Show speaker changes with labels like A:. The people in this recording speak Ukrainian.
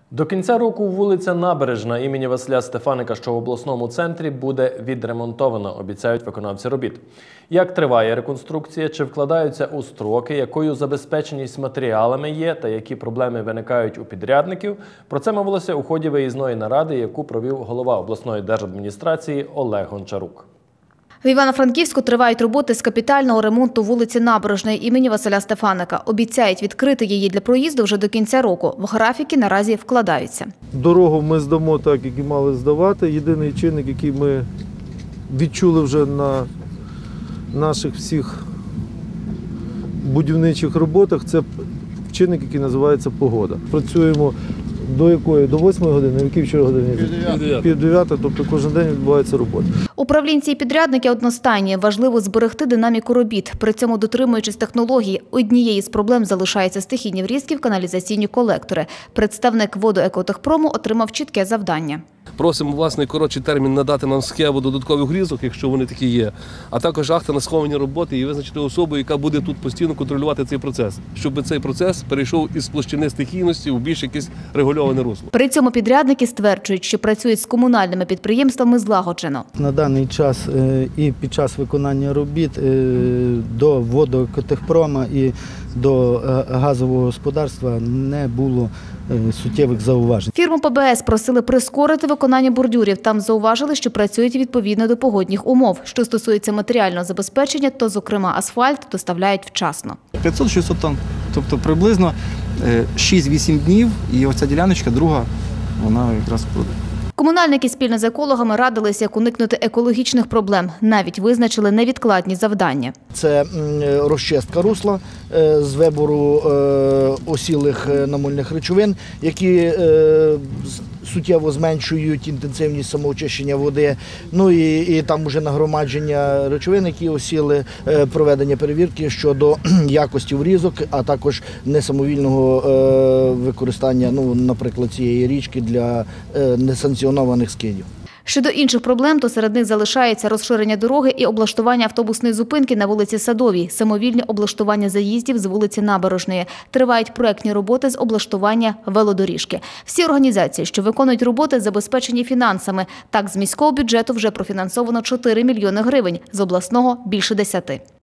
A: До кінця року вулиця Набережна імені Василя Стефаника, що в обласному центрі, буде відремонтовано, обіцяють виконавці робіт. Як триває реконструкція, чи вкладаються у строки, якою забезпеченість матеріалами є та які проблеми виникають у підрядників, про це мовилося у ході виїзної наради, яку провів голова обласної держадміністрації Олег Гончарук.
B: В Івано-Франківську тривають роботи з капітального ремонту вулиці Набережної імені Василя Стефаника. Обіцяють відкрити її для проїзду вже до кінця року. В графіки наразі вкладаються.
C: Дорогу ми здамо так, як і мали здавати. Єдиний чинник, який ми відчули вже на наших всіх будівничих роботах, це чинник, який називається погода. Працюємо до якої? До 8 години, які вчора години? Пів-9, тобто кожен день відбувається робота.
B: Управлінці і підрядники одностайні. Важливо зберегти динаміку робіт. При цьому дотримуючись технології, однією з проблем залишаються стихійні врізки в каналізаційні колектори. Представник водоекотехпрому отримав чітке завдання.
D: Просимо, власне, коротший термін надати нам схему додаткових різок, якщо вони такі є, а також акти на сховані роботи і визначити особу, яка буде тут постійно контролювати цей процес, щоб цей процес перейшов із площини стихійності у більш якесь регульоване русло.
B: При цьому підрядники стверджують, що працюють з комунальними підприємствами злагоджено.
E: На даний час і під час виконання робіт до водоекотехпрома і до газового господарства не було суттєвих зауважень.
B: Фірму ПБС просили прискорити виконання бордюрів. Там зауважили, що працюють відповідно до погодних умов. Що стосується матеріального забезпечення, то, зокрема, асфальт доставляють вчасно.
F: 500-600 тонн, тобто приблизно 6-8 днів, і оця діляночка друга, вона якраз буде.
B: Комунальники спільно з екологами радилися, як уникнути екологічних проблем. Навіть визначили невідкладні завдання.
G: Це розчистка русла з вибору осілих намольних речовин, які суттєво зменшують інтенсивність самоочищення води. Ну і там вже нагромадження речовин, які осіли, проведення перевірки щодо якості врізок, а також несамовільного використання, наприклад, цієї річки для несанкціонованих скидів.
B: Щодо інших проблем, то серед них залишається розширення дороги і облаштування автобусної зупинки на вулиці Садовій, самовільне облаштування заїздів з вулиці Набережної. Тривають проектні роботи з облаштування велодоріжки. Всі організації, що виконують роботи, забезпечені фінансами. Так, з міського бюджету вже профінансовано 4 мільйони гривень, з обласного – більше 10.